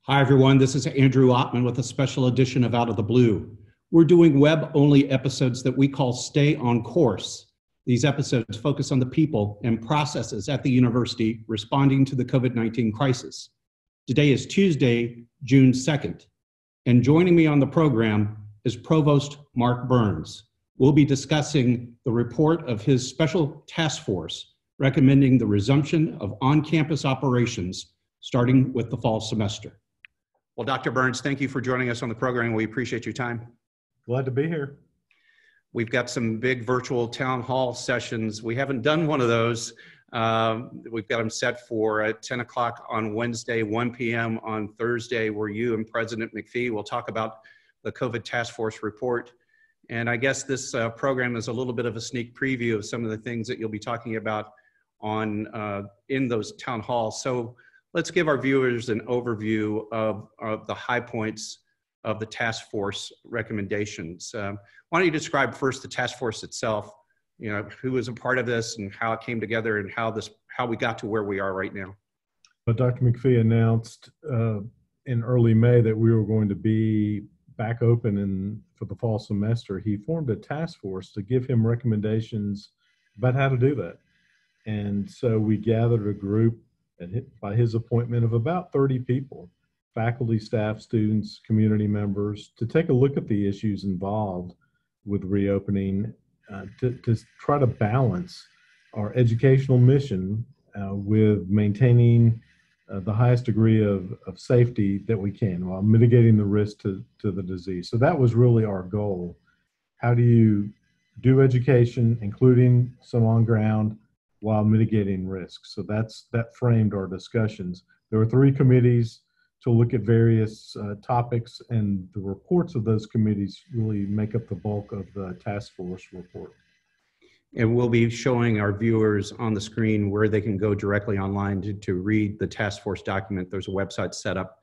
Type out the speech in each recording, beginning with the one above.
Hi, everyone. This is Andrew Ottman with a special edition of Out of the Blue. We're doing web-only episodes that we call Stay on Course. These episodes focus on the people and processes at the university responding to the COVID-19 crisis. Today is Tuesday, June 2nd, and joining me on the program is Provost Mark Byrnes. We'll be discussing the report of his special task force recommending the resumption of on-campus operations starting with the fall semester. Well, Dr. Byrnes, thank you for joining us on the program. We appreciate your time. Glad to be here. We've got some big virtual town hall sessions. We haven't done one of those. We've got them set for 10 o'clock on Wednesday, 1 p.m. on Thursday, where you and President McPhee will talk about the COVID task force report. And I guess this program is a little bit of a sneak preview of some of the things that you'll be talking about on in those town halls. So let's give our viewers an overview of the high points of the task force recommendations. Why don't you describe first the task force itself, you know, who was a part of this and how it came together and how we got to where we are right now. But Dr. McPhee announced in early May that we were going to be back open for the fall semester. He formed a task force to give him recommendations about how to do that. And so we gathered a group by his appointment of about 30 people, faculty, staff, students, community members, to take a look at the issues involved with reopening, to try to balance our educational mission with maintaining the highest degree of safety that we can while mitigating the risk to the disease. So that was really our goal. How do you do education, including some on ground, while mitigating risks? So that framed our discussions. There were 3 committees to look at various topics, and the reports of those committees really make up the bulk of the task force report. And we'll be showing our viewers on the screen where they can go directly online to read the task force document. There's a website set up.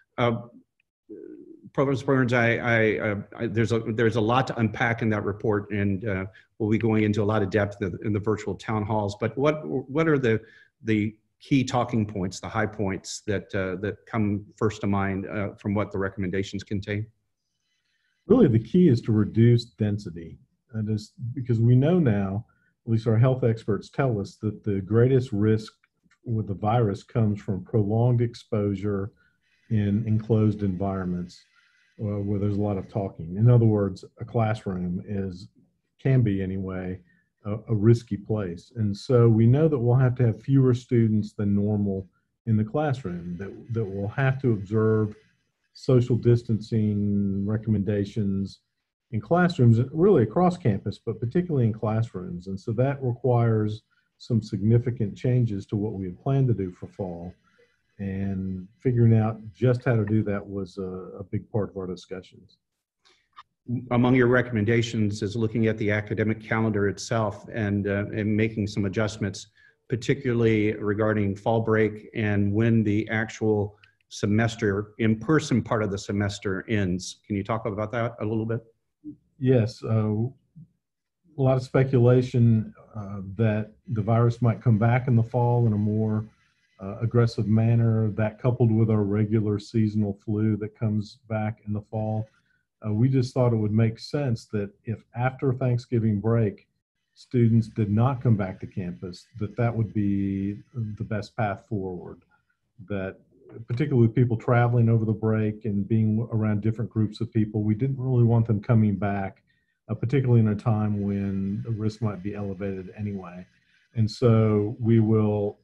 Provost Byrnes, there's a lot to unpack in that report, and we'll be going into a lot of depth in the virtual town halls. But what are the key talking points, the high points that come first to mind from what the recommendations contain? Really, the key is to reduce density. That is because we know now, at least our health experts tell us, that the greatest risk with the virus comes from prolonged exposure in enclosed environments where there's a lot of talking. In other words, a classroom can be anyway, a risky place. And so we know that we'll have to have fewer students than normal in the classroom, that will have to observe social distancing recommendations in classrooms, really across campus, but particularly in classrooms. And so that requires some significant changes to what we had planned to do for fall. And figuring out just how to do that was a big part of our discussions. Among your recommendations is looking at the academic calendar itself and making some adjustments, particularly regarding fall break and when the actual semester, in-person part of the semester ends. Can you talk about that a little bit? Yes, a lot of speculation that the virus might come back in the fall in a more aggressive manner. That, coupled with our regular seasonal flu that comes back in the fall, we just thought it would make sense that if after Thanksgiving break students did not come back to campus, that would be the best path forward. That particularly with people traveling over the break and being around different groups of people, we didn't really want them coming back, particularly in a time when the risk might be elevated anyway. And so we will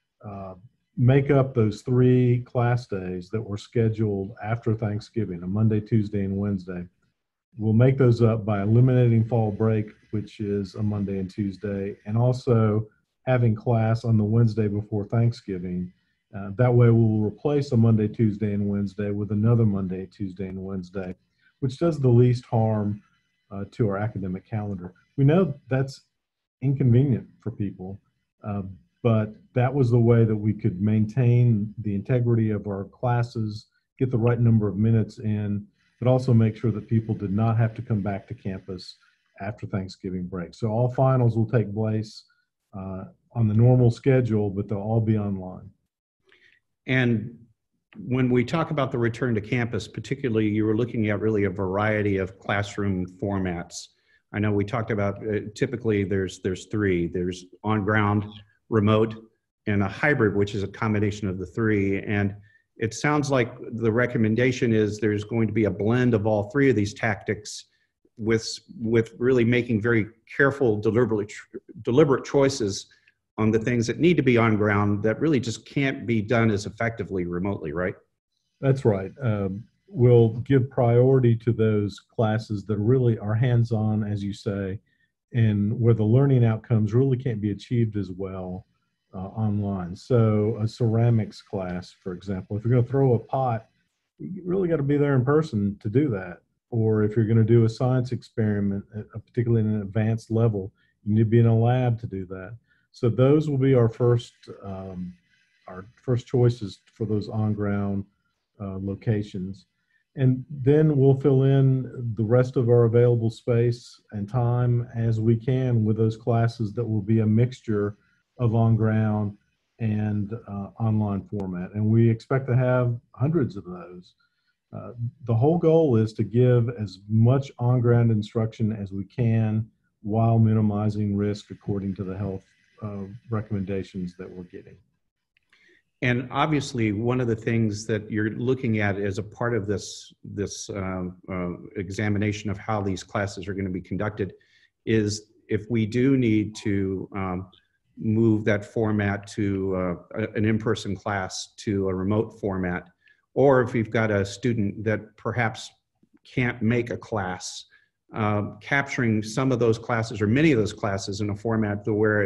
make up those 3 class days that were scheduled after Thanksgiving, a Monday, Tuesday, and Wednesday. We'll make those up by eliminating fall break, which is a Monday and Tuesday, and also having class on the Wednesday before Thanksgiving. That way we'll replace a Monday, Tuesday, and Wednesday with another Monday, Tuesday, and Wednesday, which does the least harm to our academic calendar. We know that's inconvenient for people, but that was the way that we could maintain the integrity of our classes, get the right number of minutes in, but also make sure that people did not have to come back to campus after Thanksgiving break. So all finals will take place on the normal schedule, but they'll all be online. And when we talk about the return to campus, particularly, you were looking at really a variety of classroom formats. I know we talked about typically there's three. There's on-ground, remote, and a hybrid, which is a combination of the three. And it sounds like the recommendation is there's going to be a blend of all three of these tactics with really making very careful, deliberate choices on the things that need to be on ground that really just can't be done as effectively remotely, right? That's right. We'll give priority to those classes that really are hands-on, as you say, and where the learning outcomes really can't be achieved as well online. So a ceramics class, for example, if you're going to throw a pot, you really got to be there in person to do that. Or if you're going to do a science experiment, particularly in an advanced level, you need to be in a lab to do that. So those will be our first choices for those on-ground locations. And then we'll fill in the rest of our available space and time as we can with those classes that will be a mixture of on-ground and online format. And we expect to have hundreds of those. The whole goal is to give as much on-ground instruction as we can while minimizing risk according to the health recommendations that we're getting. And obviously, one of the things that you're looking at as a part of this examination of how these classes are going to be conducted is if we do need to move that format to an in-person class to a remote format, or if we've got a student that perhaps can't make a class, capturing some of those classes or many of those classes in a format to where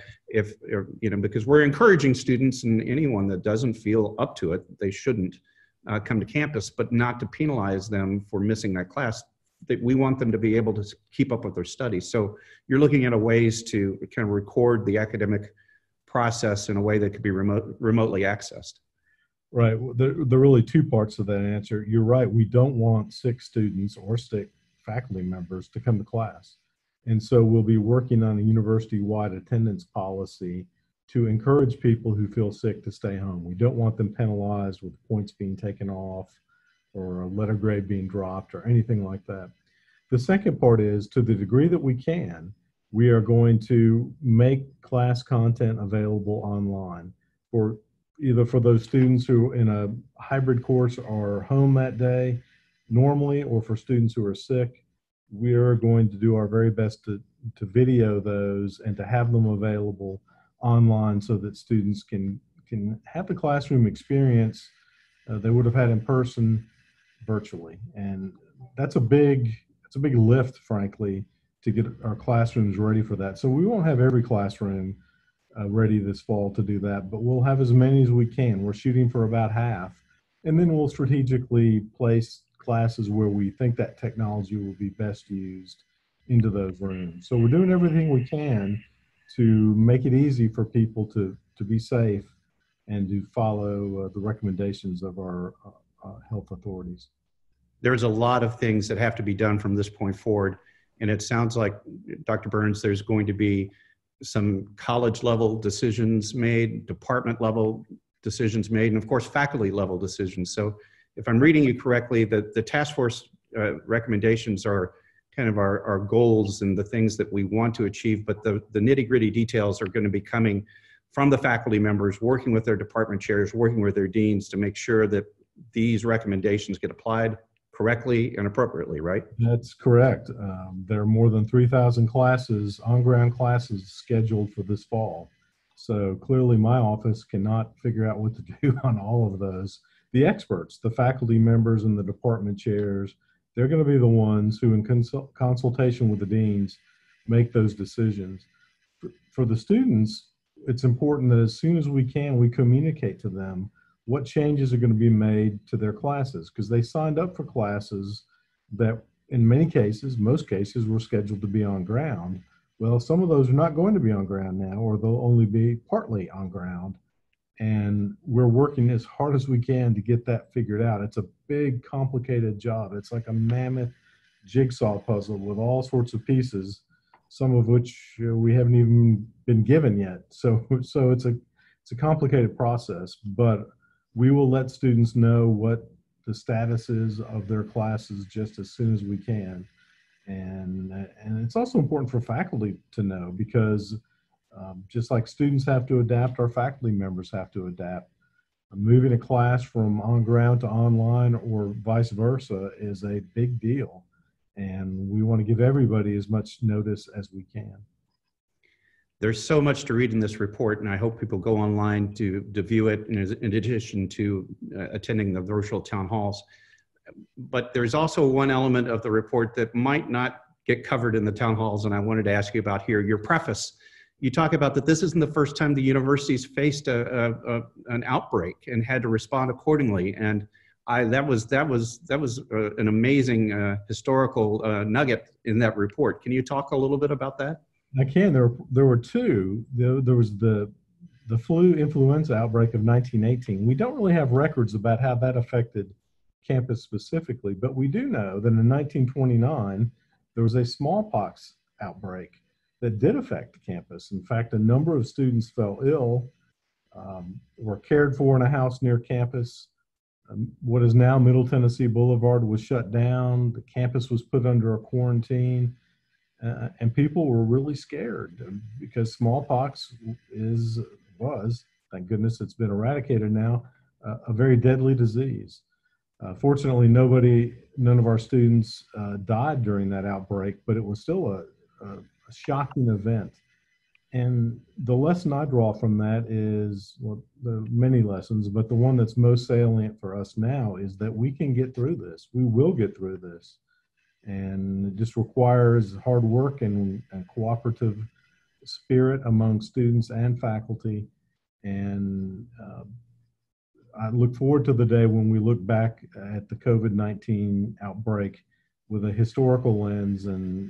because we're encouraging students and anyone that doesn't feel up to it, they shouldn't come to campus, but not to penalize them for missing that class. That we want them to be able to keep up with their studies. So you're looking at ways to kind of record the academic process in a way that could be remotely accessed. Right. There are really two parts of that answer. You're right. We don't want sick students or sick faculty members to come to class. And so we'll be working on a university-wide attendance policy to encourage people who feel sick to stay home. We don't want them penalized with points being taken off or a letter grade being dropped or anything like that. The second part is, to the degree that we can, we are going to make class content available online for either for those students who in a hybrid course are home that day normally, or for students who are sick. We are going to do our very best to video those and to have them available online so that students can have the classroom experience they would have had in person virtually. And that's a big lift, frankly, to get our classrooms ready for that. So we won't have every classroom ready this fall to do that, but we'll have as many as we can. We're shooting for about half, and then we'll strategically place classes where we think that technology will be best used into those rooms. So we're doing everything we can to make it easy for people to be safe and to follow the recommendations of our health authorities. There's a lot of things that have to be done from this point forward, and it sounds like, Dr. Byrnes, there's going to be some college level decisions made, department level decisions made, and of course faculty level decisions. So if I'm reading you correctly, the task force recommendations are kind of our goals and the things that we want to achieve, but the nitty gritty details are going to be coming from the faculty members, working with their department chairs, working with their deans to make sure that these recommendations get applied correctly and appropriately, right? That's correct. There are more than 3,000 classes, on-ground classes, scheduled for this fall. So clearly my office cannot figure out what to do on all of those. The experts, the faculty members and the department chairs, they're going to be the ones who, in consultation with the deans, make those decisions. For the students, it's important that as soon as we can, we communicate to them what changes are going to be made to their classes, because they signed up for classes that in many cases, most cases, were scheduled to be on ground. Well, some of those are not going to be on ground now, or they'll only be partly on ground. And we're working as hard as we can to get that figured out. It's a big, complicated job. It's like a mammoth jigsaw puzzle with all sorts of pieces, some of which we haven't even been given yet. So it's a complicated process, but we will let students know what the status is of their classes just as soon as we can. And it's also important for faculty to know, because just like students have to adapt, our faculty members have to adapt. Moving a class from on ground to online or vice versa is a big deal. And we want to give everybody as much notice as we can. There's so much to read in this report, and I hope people go online to view it in addition to attending the virtual town halls. But there's also one element of the report that might not get covered in the town halls, and I wanted to ask you about here. Your preface, you talk about that this isn't the first time the university's faced an outbreak and had to respond accordingly. And that was an amazing historical nugget in that report. Can you talk a little bit about that? I can. There were two. There was the flu influenza outbreak of 1918. We don't really have records about how that affected campus specifically, but we do know that in 1929 there was a smallpox outbreak that did affect the campus. In fact, a number of students fell ill, were cared for in a house near campus. What is now Middle Tennessee Boulevard was shut down. The campus was put under a quarantine. And people were really scared because smallpox was, thank goodness it's been eradicated now, a very deadly disease. Fortunately, none of our students died during that outbreak, but it was still a shocking event. And the lesson I draw from that is, well, there are many lessons, but the one that's most salient for us now is that we can get through this. We will get through this. And it just requires hard work and cooperative spirit among students and faculty. And I look forward to the day when we look back at the COVID-19 outbreak with a historical lens and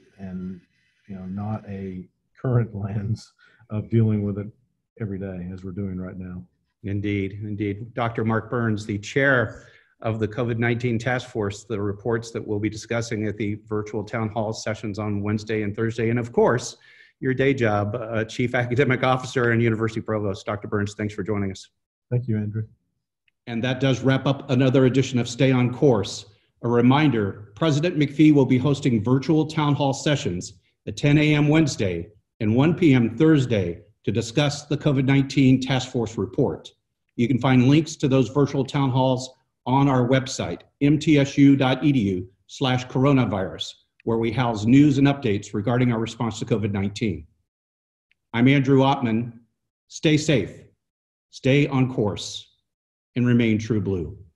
not a current lens of dealing with it every day as we're doing right now. Indeed, indeed. Dr. Mark Byrnes, the chair of the COVID-19 task force, the reports that we'll be discussing at the virtual town hall sessions on Wednesday and Thursday, and of course, your day job, Chief Academic Officer and University Provost. Dr. Byrnes, thanks for joining us. Thank you, Andrew. And that does wrap up another edition of Stay on Course. A reminder, President McPhee will be hosting virtual town hall sessions at 10 a.m. Wednesday and 1 p.m. Thursday to discuss the COVID-19 task force report. You can find links to those virtual town halls on our website, mtsu.edu/coronavirus, where we house news and updates regarding our response to COVID-19. I'm Andrew Ottman. Stay safe, stay on course, and remain true blue.